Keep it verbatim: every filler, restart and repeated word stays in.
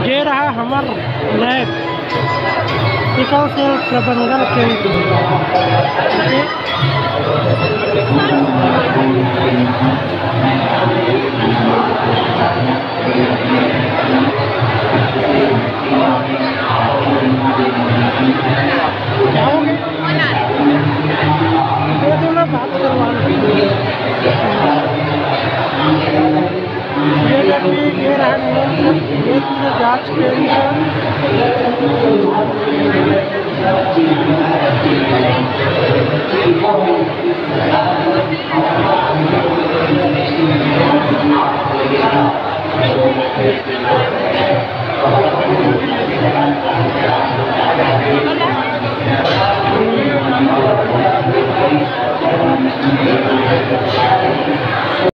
ये रहा हमार लैब सिकल सेल प्रबंधन केंद्र। क्या हो गया? ये तो मैं बात करवा ये देखिए ये रहा नेत्र जांच केंद्र।